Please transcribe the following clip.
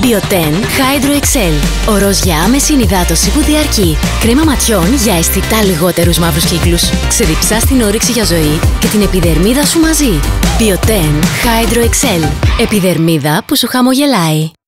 Bioten Hydro Excel. Ο ροζ για άμεση ενυδάτωση που διαρκεί. Κρέμα ματιών για αισθητά λιγότερους μαύρους κύκλους. Ξεδιψάς την όρεξη για ζωή και την επιδερμίδα σου μαζί. Bioten Hydro Excel. Επιδερμίδα που σου χαμογελάει.